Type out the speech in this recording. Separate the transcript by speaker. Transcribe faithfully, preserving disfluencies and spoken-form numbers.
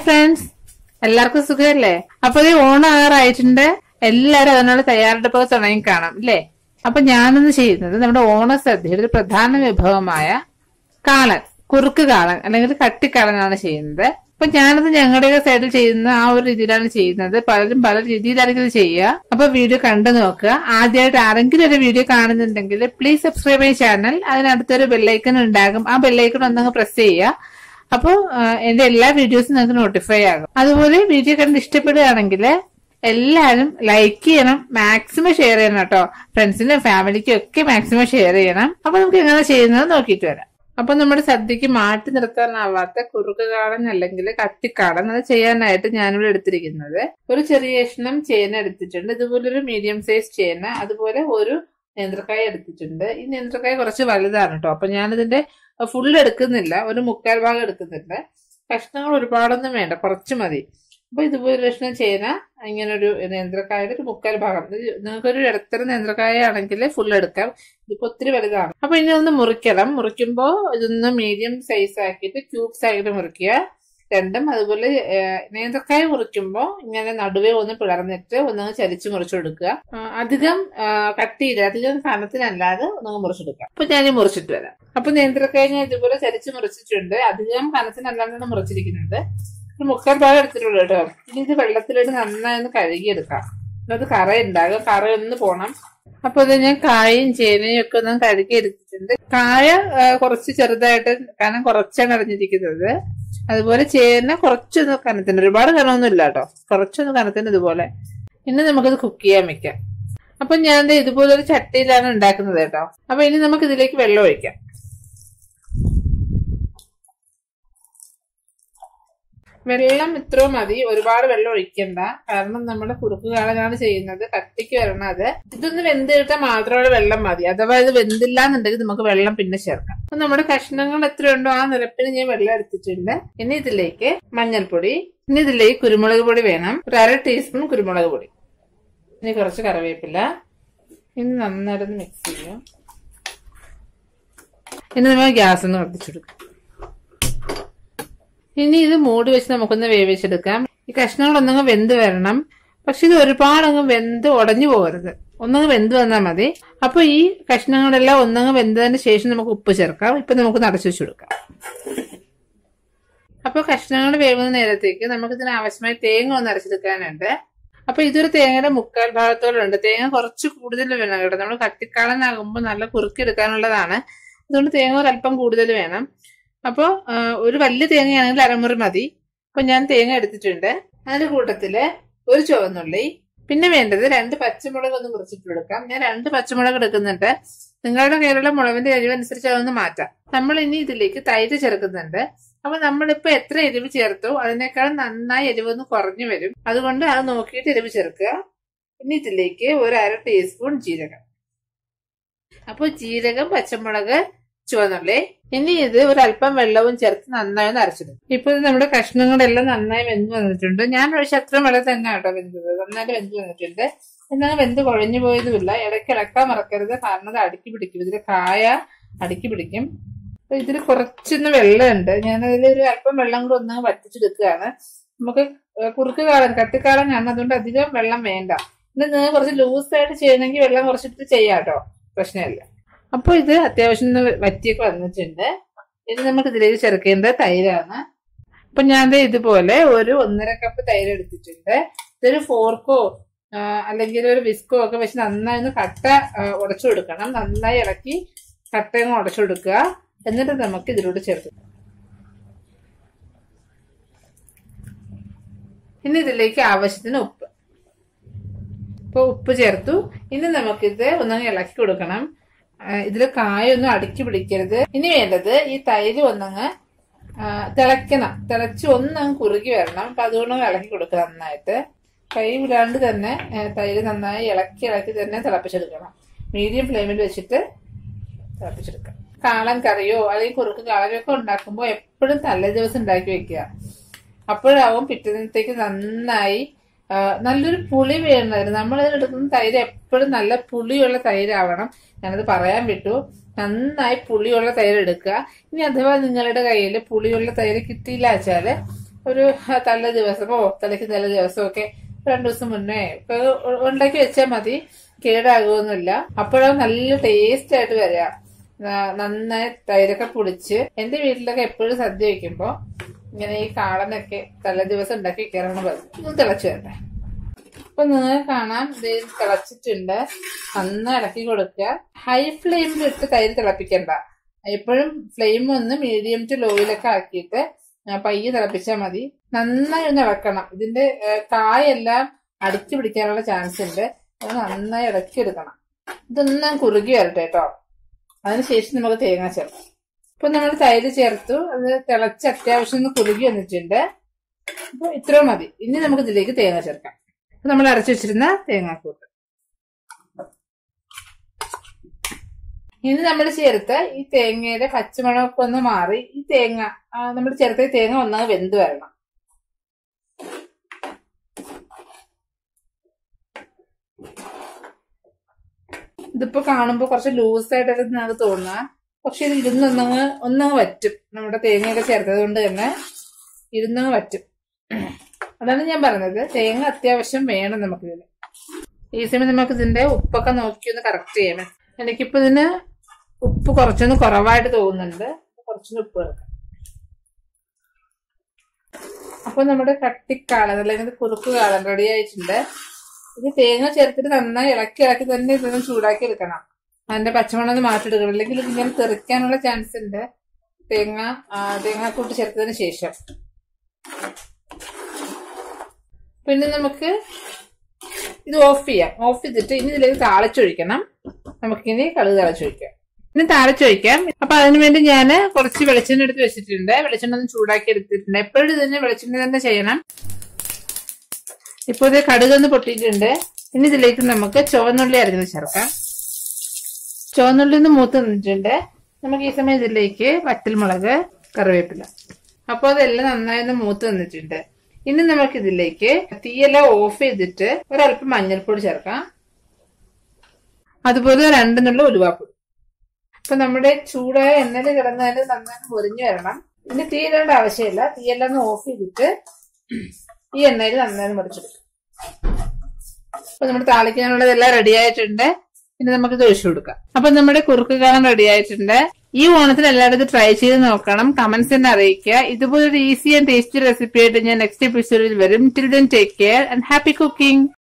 Speaker 1: Hi friends, എല്ലാവർക്കും സുഖമല്ലേ? അപ്പൊ ഈ ഓണം ആറായിട്ടുണ്ട്. എല്ലാരും അതിനുള്ള തയ്യാറെടുപ്പൊക്കെ തുടങ്ങി കാണാം അല്ലേ? അപ്പൊ ഞാനിന്ന് ചെയ്യുന്നത് നമ്മുടെ ഓണസദ്യയുടെ ഒരു പ്രധാന വിഭവമായ കാളൻ, കുറുക്ക് കാളൻ അല്ലെങ്കിൽ കട്ടിക്കാളനാണ് ചെയ്യുന്നത്. അപ്പൊ ഞാനത് ഞങ്ങളുടെ സൈഡിൽ ചെയ്യുന്ന ആ ഒരു രീതിയിലാണ് ചെയ്യുന്നത്. പലരും പല രീതിയിലായിരിക്കും ഇത് ചെയ്യുക. അപ്പൊ വീഡിയോ കണ്ടു നോക്കുക. ആദ്യമായിട്ട് ആരെങ്കിലും ഒരു വീഡിയോ കാണുന്നുണ്ടെങ്കിൽ പ്ലീസ് സബ്സ്ക്രൈബ് ചെയ്യ ചാനൽ. അതിനടുത്തൊരു ബെല്ലൈക്കൺ ഉണ്ടാകും. ആ ബെല്ലൈക്കൺ ഒന്നങ്ങ് പ്രസ് ചെയ്യുക. അപ്പോൾ എന്റെ എല്ലാ വീഡിയോസും നിങ്ങൾക്ക് നോട്ടിഫൈ ആകും. അതുപോലെ വീഡിയോ കണ്ട് ഇഷ്ടപ്പെടുകയാണെങ്കിൽ എല്ലാവരും ലൈക്ക് ചെയ്യണം, മാക്സിമം ഷെയർ ചെയ്യണം കേട്ടോ. ഫ്രണ്ട്സിനും ഫാമിലിക്കും ഒക്കെ മാക്സിമം ഷെയർ ചെയ്യണം. അപ്പൊ നമുക്ക് എങ്ങനെ ചെയ്യുന്നത് നോക്കിയിട്ട് വരാം. അപ്പൊ നമ്മുടെ സദ്യക്ക് മാറ്റി നിർത്താനാവാത്ത കുറുക്ക് കാളൻ അല്ലെങ്കിൽ കട്ടിക്കാളൻ അത് ചെയ്യാനായിട്ട് ഞാനിവിടെ എടുത്തിരിക്കുന്നത് ഒരു ചെറിയ കഷ്ണം ചേന എടുത്തിട്ടുണ്ട്. ഇതുപോലെ ഒരു മീഡിയം സൈസ് ചേന, അതുപോലെ ഒരു നേന്ത്രക്കായ എടുത്തിട്ടുണ്ട്. ഈ നേന്ത്രക്കായ കുറച്ച് വലുതാണ് കേട്ടോ. അപ്പൊ ഞാനിതിന്റെ ഫുൾ എടുക്കുന്നില്ല, ഒരു മുക്കാൽ ഭാഗം എടുക്കുന്നുണ്ട്. കഷ്ണങ്ങൾ ഒരുപാടൊന്നും വേണ്ട, കുറച്ച് മതി. അപ്പൊ ഇതുപോലെ കഷ്ണം ചേന, ഇങ്ങനെ ഒരു നേന്ത്രക്കായുടെ ഒരു മുക്കാൽ ഭാഗം. നിങ്ങൾക്കൊരു ഇടത്തരം നേന്ത്രക്കായ ആണെങ്കിൽ ഫുൾ എടുക്കാം. ഇതിപ്പോ ഒത്തിരി വലുതാണ്. അപ്പൊ ഇനി ഒന്ന് മുറിക്കണം. മുറിക്കുമ്പോ ഇതൊന്ന് മീഡിയം സൈസ് ആക്കിയിട്ട് ക്യൂബ്സ് ആക്കിയിട്ട് മുറിക്കുക രണ്ടും. അതുപോലെ നേന്ത്രക്കായ മുറിക്കുമ്പോ ഇങ്ങനെ നടുവേ ഒന്ന് പിളർന്നിട്ട് ഒന്നങ്ങ് ചരിച്ച് മുറിച്ചു കൊടുക്കുക. അധികം കട്ടിയില്ല, അധികം കനത്തിനല്ലാതെ ഒന്നങ്ങ് മുറിച്ചെടുക്കുക. അപ്പൊ ഞാൻ മുറിച്ചിട്ട് വരാം. അപ്പൊ നേന്ത്രക്കായ ഞാൻ ഇതുപോലെ ചരിച്ച് മുറിച്ചിട്ടുണ്ട്. അധികം കനത്തിനല്ലാണ്ടാണ് മുറിച്ചിരിക്കുന്നത്. ഒരു മുക്കാൽ ഭാഗം എടുത്തിട്ടുള്ളൂ കേട്ടോ. ഇനി ഇത് വെള്ളത്തിലിട്ട് നന്നായി ഒന്ന് കഴുകിയെടുക്കാം. അത് കറ ഉണ്ടാകും, കറ ഒന്ന് പോണം. അപ്പൊ ഇത് ഞാൻ കായയും ചേനയും ഒക്കെ ഒന്ന് കഴുകി എടുത്തിട്ടുണ്ട്. കായ കുറച്ച് ചെറുതായിട്ട് കനം കുറച്ചാണ് അടഞ്ഞിരിക്കുന്നത്. അതുപോലെ ചേന കുറച്ചൊന്ന് കനത്തിന്, ഒരുപാട് കനമൊന്നും ഇല്ല കേട്ടോ, കുറച്ചൊന്ന് കനത്തിന് ഇതുപോലെ. ഇനി നമുക്കിത് കുക്ക് ചെയ്യാൻ വെക്കാം. അപ്പൊ ഞാൻ ഇതുപോലെ ഒരു ചട്ടിയിലാണ് ഉണ്ടാക്കുന്നത് കേട്ടോ. അപ്പൊ ഇനി നമുക്ക് ഇതിലേക്ക് വെള്ളം ഒഴിക്കാം. വെള്ളം ഇത്രയും മതി, ഒരുപാട് വെള്ളം ഒഴിക്കണ്ട. കാരണം നമ്മുടെ കുറുക്ക് കാളനാണ് ചെയ്യുന്നത്, കട്ടിക്ക് വരണം. അത് ഇതൊന്ന് വെന്ത് കിട്ടാൻ മാത്രമുള്ള വെള്ളം മതി. അഥവാ ഇത് വെന്തില്ല എന്നുണ്ടെങ്കിൽ നമുക്ക് വെള്ളം പിന്നെ ചേർക്കാം. അപ്പൊ നമ്മുടെ കഷ്ണങ്ങൾ എത്രയുണ്ടോ ആ നിരപ്പിന് ഞാൻ വെള്ളം എടുത്തിട്ടുണ്ട്. ഇനി ഇതിലേക്ക് മഞ്ഞൾപ്പൊടി, ഇനി ഇതിലേക്ക് കുരുമുളക് പൊടി വേണം, ഒരു അര ടീസ്പൂൺ കുരുമുളക് പൊടി, ഇനി കുറച്ച് കറിവേപ്പില. ഇനി നന്നായിട്ടൊന്ന് മിക്സ് ചെയ്യും. ഇനി നമ്മൾ ഗ്യാസ് ഒന്ന് കത്തിച്ചെടുക്കും. ഇനി ഇത് മൂടി വെച്ച് നമുക്കൊന്ന് വേവിച്ചെടുക്കാം. ഈ കഷ്ണങ്ങളൊന്നങ്ങ് വെന്ത് വരണം. പക്ഷെ ഇത് ഒരുപാടങ്ങ് വെന്ത് ഉടഞ്ഞു പോകരുത്, ഒന്നങ്ങ് വെന്ത് വന്നാൽ മതി. അപ്പൊ ഈ കഷ്ണങ്ങളെല്ലാം ഒന്നങ്ങ് വെന്തതിന് ശേഷം നമുക്ക് ഉപ്പ് ചേർക്കാം. ഇപ്പൊ നമുക്ക് അടച്ചു വെച്ച് കൊടുക്കാം. അപ്പൊ കഷ്ണങ്ങൾ വേവുന്ന നേരത്തേക്ക് നമുക്ക് ഇതിന് ആവശ്യമായി തേങ്ങ ഒന്ന് അരച്ചെടുക്കാനുണ്ട്. അപ്പൊ ഇതൊരു തേങ്ങയുടെ മുക്കാൽ ഭാഗത്തോളുണ്ട്. തേങ്ങ കുറച്ച് കൂടുതൽ വേണം കേട്ടോ. നമ്മൾ കട്ടിക്കാളനാകുമ്പോൾ നല്ല കുറുക്കിയെടുക്കാനുള്ളതാണ്. അതുകൊണ്ട് തേങ്ങ ഒരല്പം കൂടുതൽ വേണം. അപ്പൊ ഒരു വലിയ തേങ്ങയാണെങ്കിൽ അരമുറി മതി. അപ്പൊ ഞാൻ തേങ്ങ എടുത്തിട്ടുണ്ട്. അതിന്റെ കൂട്ടത്തില് ഒരു ചുവന്നുള്ളി, പിന്നെ വേണ്ടത് രണ്ട് പച്ചമുളക് ഒന്ന് മുറിച്ചിട്ട് കൊടുക്കാം. ഞാൻ രണ്ട് പച്ചമുളക് എടുക്കുന്നുണ്ട്. നിങ്ങളുടെ കയ്യിലുള്ള മുളകിന്റെ എരിവ് അനുസരിച്ച് അതൊന്ന് മാറ്റാം. നമ്മൾ ഇനി ഇതിലേക്ക് തൈര് ചേർക്കുന്നുണ്ട്. അപ്പൊ നമ്മളിപ്പോ എത്ര എരിവ് ചേർത്തോ അതിനേക്കാൾ നന്നായി എരിവൊന്ന് കുറഞ്ഞു വരും. അതുകൊണ്ട് അത് നോക്കിയിട്ട് എരിവ് ചേർക്കുക. ഇനി ഇതിലേക്ക് ഒരു അര ടീസ്പൂൺ ജീരകം. അപ്പൊ ജീരകം, പച്ചമുളക്, ചുവന്നുള്ളി. ഇനി ഇത് ഒരല്പം വെള്ളവും ചേർത്ത് നന്നായി ഒന്ന് അരച്ചിടും. ഇപ്പൊ നമ്മുടെ കഷ്ണങ്ങളെല്ലാം നന്നായി വെന്ത് വന്നിട്ടുണ്ട്. ഞാൻ ഒഴിച്ച അത്ര വെള്ളം തന്നെ കേട്ടോ വെന്തത്, നന്നായിട്ട് വെന്ത് വന്നിട്ടുണ്ട്. എന്നാൽ വെന്ത് കുഴഞ്ഞു പോയതുമില്ല. ഇടയ്ക്ക് ഇളക്കാൻ മറക്കരുത്, കാരണം അത് അടുക്കി പിടിക്കും. ഇതിൽ കായ അടുക്കി പിടിക്കും. അപ്പൊ ഇതിൽ കുറച്ചൊന്ന് വെള്ളമുണ്ട്. ഞാനതിൽ ഒരു അല്പം വെള്ളം കൂടെ ഒന്നങ്ങ് വറ്റിച്ചെടുക്കുകയാണ്. നമുക്ക് കുറുക്ക് കാളൻ, കട്ടിക്കാളനാണ്, അതുകൊണ്ട് അധികം വെള്ളം വേണ്ട. ഇത് നിങ്ങൾ കുറച്ച് ലൂസായിട്ട് ചെയ്യണമെങ്കിൽ വെള്ളം കുറച്ചിട്ട് ചെയ്യാം കേട്ടോ, പ്രശ്നമില്ല. അപ്പൊ ഇത് അത്യാവശ്യം വറ്റിയൊക്കെ വന്നിട്ടുണ്ട്. ഇനി നമുക്ക് ഇതിലേക്ക് ചേർക്കേണ്ടത് തൈരാണ്. അപ്പൊ ഞാൻ ഇതുപോലെ ഒരു ഒന്നര കപ്പ് തൈര് എടുത്തിട്ടുണ്ട്. ഇതൊരു ഫോർക്കോ അല്ലെങ്കിൽ ഒരു വിസ്കോ ഒക്കെ വെച്ച് നന്നായി ഒന്ന് കട്ട ഉടച്ചു കൊടുക്കണം. നന്നായി ഇളക്കി കട്ടയങ്ങ് ഉടച്ചു കൊടുക്കുക. എന്നിട്ട് നമുക്ക് ഇതിലൂടെ ചേർക്കാം. ഇനി ഇതിലേക്ക് ആവശ്യത്തിന് ഉപ്പ്. ഇപ്പൊ ഉപ്പ് ചേർത്തു. ഇനി നമുക്കിത് ഒന്നങ്ങ് ഇളക്കി കൊടുക്കണം. ഇതില് കായൊന്നും അടുക്കി പിടിക്കരുത്. ഇനി വേണ്ടത് ഈ തൈര് ഒന്നങ്ങ് തിളയ്ക്കണം. തിളച്ച് ഒന്നങ്ങ് കുറുകി വരണം. അപ്പൊ അതുകൊണ്ട് ഇളക്കി കൊടുക്കുക നന്നായിട്ട്. കൈ വിടാണ്ട് തന്നെ തൈര് നന്നായി ഇളക്കി ഇളക്കി തന്നെ തിളപ്പിച്ചെടുക്കണം. മീഡിയം ഫ്ലെയിമിൽ വെച്ചിട്ട് തിളപ്പിച്ചെടുക്കാം. കാളൻ കറിയോ അല്ലെങ്കിൽ കുറുക്ക് കാളനോ ഒക്കെ ഉണ്ടാക്കുമ്പോൾ എപ്പോഴും തലേ ദിവസം ഉണ്ടാക്കി വെക്കുക. അപ്പോഴാവും പിറ്റേന്നത്തേക്ക് നന്നായി നല്ലൊരു പുളി വേണമായിരുന്നു. നമ്മളിതെടുക്കുന്ന തൈര് എപ്പോഴും നല്ല പുളിയുള്ള തൈരാവണം. ഞാനത് പറയാൻ വിട്ടു. നന്നായി പുളിയുള്ള തൈര് എടുക്കുക. ഇനി അഥവാ നിങ്ങളുടെ കയ്യിൽ പുളിയുള്ള തൈര് കിട്ടിയില്ല വെച്ചാല് ഒരു തല ദിവസമോ തലയ്ക്ക് തല ദിവസമോ ഒക്കെ രണ്ടു ദിവസം മുന്നേ ഉണ്ടാക്കി വെച്ചാൽ മതി, കേടാകുമൊന്നുമില്ല. അപ്പോഴത് നല്ല ടേസ്റ്റ് ആയിട്ട് വരിക. നന്നായി തൈരൊക്കെ പൊടിച്ച് എന്റെ വീട്ടിലൊക്കെ എപ്പോഴും സദ്യ വയ്ക്കുമ്പോ ഇങ്ങനെ ഈ കാളനൊക്കെ തല ദിവസം ഉണ്ടാക്കി വെക്കാറാണ് പതിവ്. ഇത് തിളച്ചു വരട്ടെ. അപ്പൊ നിങ്ങൾക്ക് കാണാം ഇത് തിളച്ചിട്ടുണ്ട്. നന്നായി ഇളക്കി കൊടുക്കുക. ഹൈ ഫ്ലെയിമിൽ ഇട്ട് തൈര് തിളപ്പിക്കണ്ട. എപ്പോഴും ഫ്ലെയിം ഒന്ന് മീഡിയം ടു ലോയിലൊക്കെ ആക്കിയിട്ട് പയ്യെ തിളപ്പിച്ചാൽ മതി. നന്നായി ഒന്ന് ഇളക്കണം. ഇതിന്റെ കായെല്ലാം അടിച്ചു പിടിക്കാനുള്ള ചാൻസ് ഉണ്ട്. അത് നന്നായി ഇളക്കി എടുക്കണം. ഇതൊന്നും കുറുകി വരട്ടെ കേട്ടോ. അതിനുശേഷം നമുക്ക് തേങ്ങ ചേർക്കാം. ഇപ്പൊ നമ്മൾ തൈര് ചേർത്തു. അത് തിളച്ച് അത്യാവശ്യം ഒന്ന് കുറുകി വന്നിട്ടുണ്ട്. അപ്പൊ ഇത്രയും മതി. ഇനി നമുക്ക് ഇതിലേക്ക് തേങ്ങ ചേർക്കാം. അപ്പൊ നമ്മൾ അരച്ചു വെച്ചിരുന്ന തേങ്ങാക്കൂട്ട് ഇനി നമ്മൾ ചേർത്ത് ഈ തേങ്ങയുടെ പച്ചമണമൊക്കെ ഒന്ന് മാറി ഈ തേങ്ങ നമ്മൾ ചേർത്ത തേങ്ങ ഒന്നാമത് വെന്ത് വരണം. ഇതിപ്പോ കാണുമ്പോ കുറച്ച് ലൂസായിട്ടൊക്കെ നമുക്ക് തോന്നുക. പക്ഷെ ഇത് ഇരുന്നൊന്നങ്ങ് ഒന്നങ്ങ് വറ്റും. നമ്മുടെ തേങ്ങയൊക്കെ ചേർത്തത് കൊണ്ട് തന്നെ ഇരുന്നങ്ങ് വറ്റും. അതാണ് ഞാൻ പറഞ്ഞത്, തേങ്ങ അത്യാവശ്യം വേണം നമുക്കിതിന്. ഈ സമയം നമുക്ക് ഇതിന്റെ ഉപ്പൊക്കെ നോക്കി ഒന്ന് കറക്റ്റ് ചെയ്യണം. എനിക്കിപ്പോ ഇതിന് ഉപ്പ് കുറച്ചൊന്ന് കുറവായിട്ട് തോന്നുന്നുണ്ട്. കുറച്ചൊന്ന് ഉപ്പ് ചേർക്കാം. അപ്പൊ നമ്മുടെ കട്ടിക്കാളൻ അല്ലെങ്കിൽ കുറുക്ക് കാളൻ റെഡി ആയിട്ടുണ്ട്. ഇത് തേങ്ങ ചേർത്തിട്ട് നന്നായി ഇളക്കി ഇളക്കി തന്നെ ഇതൊന്ന് ചൂടാക്കി എടുക്കണം. അതിന്റെ പച്ചമണം ഒന്ന് മാറ്റിയെടുക്കണം. അല്ലെങ്കിൽ ഇതിങ്ങനെ തെറിക്കാനുള്ള ചാൻസ് ഉണ്ട് തേങ്ങ തേങ്ങാക്കൂട്ട് ചേർത്തതിന് ശേഷം. പിന്നെ നമുക്ക് ഇത് ഓഫ് ചെയ്യാം. ഓഫ് ചെയ്തിട്ട് ഇനി ഇതിലേക്ക് താളിച്ചൊഴിക്കണം. നമുക്കിനി കടുക് താളിച്ചൊഴിക്കാം. ഇനി താളിച്ചൊഴിക്കാം. അപ്പൊ അതിനുവേണ്ടി ഞാൻ കുറച്ച് വെളിച്ചെണ്ണ എടുത്ത് വെച്ചിട്ടുണ്ട്. വെളിച്ചെണ്ണ ഒന്ന് ചൂടാക്കി എടുത്തിട്ടുണ്ട്. എപ്പോഴും ഇതിന് വെളിച്ചെണ്ണ തന്നെ ചെയ്യണം. ഇപ്പൊ ഇത് കടുകൊന്ന് പൊട്ടിയിട്ടുണ്ട്. ഇനി ഇതിലേക്ക് നമുക്ക് ചുവന്നുള്ളി അരിഞ്ഞ് ചേർക്കാം. ചുവന്നുള്ളി ഒന്ന് മൂത്ത് നിന്നിട്ടുണ്ട്. നമുക്ക് ഈ സമയം ഇതിലേക്ക് വറ്റൽമുളക്, കറിവേപ്പില. അപ്പൊ അതെല്ലാം നന്നായി ഒന്ന് മൂത്ത് നിന്നിട്ടുണ്ട്. ഇനി നമുക്ക് ഇതിലേക്ക് തീയെല്ലാം ഓഫ് ചെയ്തിട്ട് ഒരല്പം മഞ്ഞൾപ്പൊടി ചേർക്കാം. അതുപോലെ രണ്ടെന്നുള്ള ഉലുവാപ്പൊടി. അപ്പൊ നമ്മുടെ ചൂടായ എണ്ണയിൽ കിടന്നതിന് നന്നായി മുറിഞ്ഞു വരണം. ഇനി തീ ഇടേണ്ട ആവശ്യമില്ല. തീയെല്ലാം ഒന്ന് ഓഫ് ചെയ്തിട്ട് ഈ എണ്ണയിൽ നന്നായി മുറിച്ചെടുക്കും. അപ്പൊ നമ്മുടെ താളിക്കാനുള്ളതെല്ലാം റെഡി ആയിട്ടുണ്ട്. ഇനി നമുക്ക് ഇത് ഒഴിച്ചു കൊടുക്കാം. അപ്പൊ നമ്മുടെ കുറുക്ക് കാളൻ റെഡി ആയിട്ടുണ്ട്. ഈ ഓണത്തിന് എല്ലാവരും ഇത് ട്രൈ ചെയ്ത് നോക്കണം. കമന്റ്സ് തന്നെ അറിയിക്കുക. ഇതുപോലൊരു ഈസി ആൻഡ് ടേസ്റ്റി റെസിപ്പി ആയിട്ട് ഞാൻ നെക്സ്റ്റ് എപ്പിസോഡിൽ വരും. Till then take care and happy cooking.